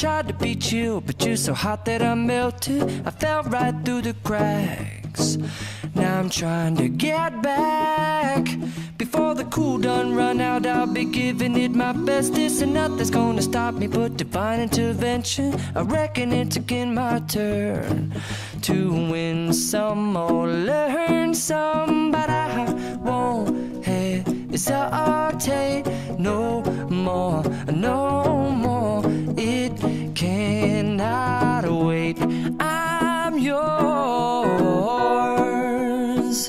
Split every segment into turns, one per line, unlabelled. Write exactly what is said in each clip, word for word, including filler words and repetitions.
tried to be chill, but you're so hot that I melted. I fell right through the cracks. Now I'm trying to get back. Before the cool done run out, I'll be giving it my best. This and nothing's gonna stop me but divine intervention. I reckon it's again my turn to win some or learn some, but I won't hesitate no more, no more. It cannot wait. I'm yours.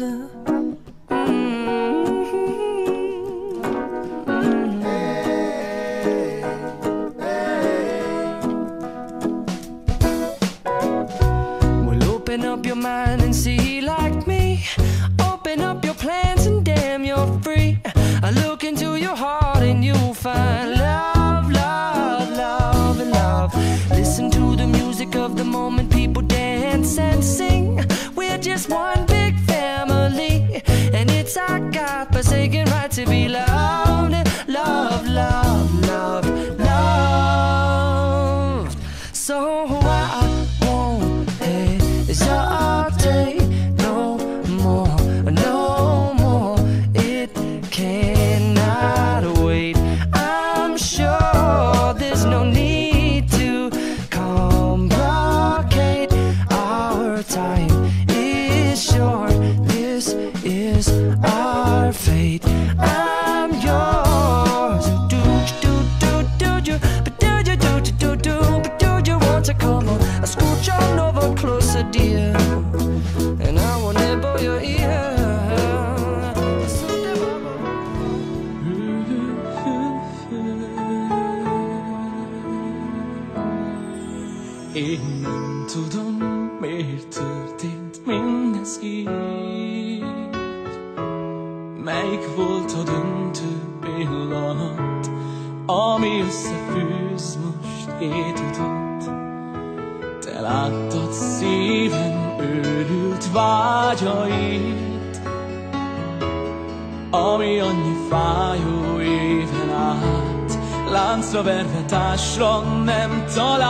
Open up your mind and see like me. Open up your plans and damn, you're free. I look into your heart and you'll find love, love, love, and love. Listen to the music of the moment, people dance and sing. We're just one big family, and it's our God-forsaken right to be loved. Love, love, love, loved. So I won't hesitate no more, no more. It cannot wait. I'm sure there's no need to complicate. Our time is short. This is our fate. I'm yours. Do do do do do, but do you do do do, but do you want to come on? I scooch on over closer, dear, and I will nibble your ear.
Én nem tudom, miért történt mindez így. Melyik volt a döntő pillanat, ami összefűz most két utat. Te láttad szívem őrült vágyait, ami annyi fájó éven át láncra verve társra nem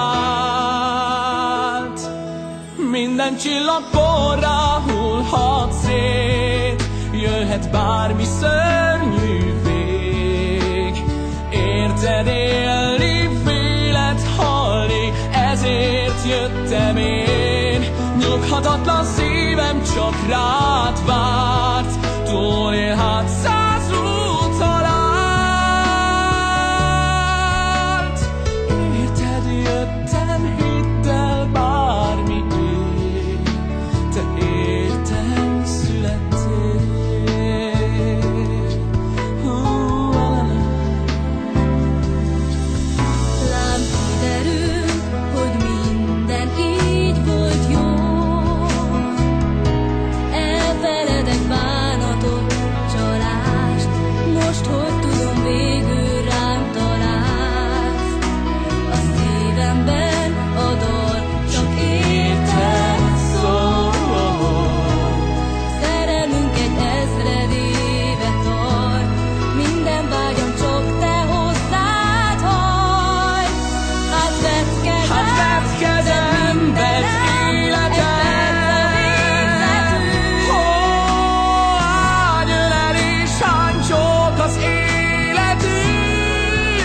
talált. Minden csillag porrá hullhat szét, jöhet bármi szörnyű vég. Érted, élni, vélet halni, ezért jöttem én. Nyughatatlan szívem csak rád várt, túlélhat száz út halált. Érted, jöttem, hidd el, bármi ér, te értem születtél.
Lám kiderül, hogy minden így volt jó. Elfeledek bánatot, csalást, most hogy tudom, végül rám találsz. A szívemben a dal csak érted szól. Szerelmünk egy ezred éve tart, minden vágyam csak te hozzád hajt. Hát vedd kezem,
Hát vedd kezem, vedd életem. Ó, áld ölel és hánycsók az életünk.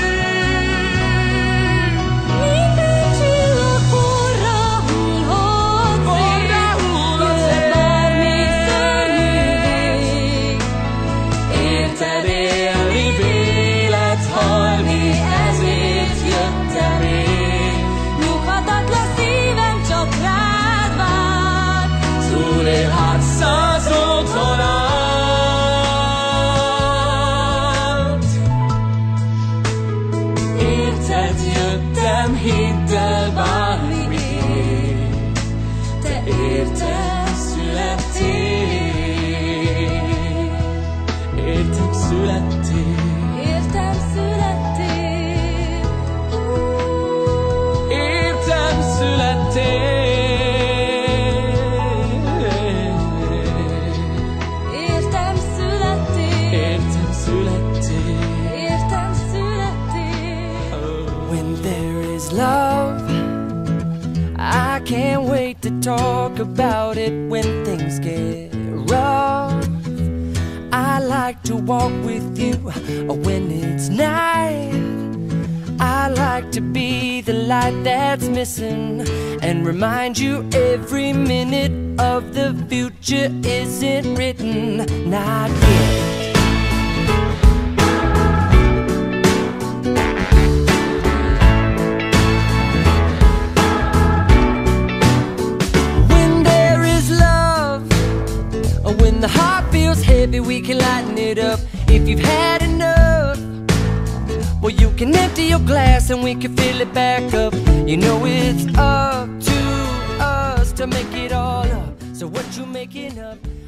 minden csillag porrá hullhat
Porrá hullhat
szét, jöhet bármi szörnyű vég.
Érted, élni, vélet halni, ezért jöttem én.
Nyughatatlan szívem csak rád vár,
Túlélhat száz út halált. Érted, jöttem, hidd el, bármi ér, te értem születtél. Értem születtél.
értem születtél.
Értem születtél.
Értem születtél.
Értem születtél.
Értem születtél.
When there is is love. I can't wait to talk about it when things get rough. I like to walk with you when it's night. I like to be the light that's missing and remind you every minute of the future isn't written, not yet. When there is love, when the heart feels heavy, we can lighten it up. If you've had enough, well, you can empty your glass and we can fill it back up. You know it's up to us to make it all up. So what you making up?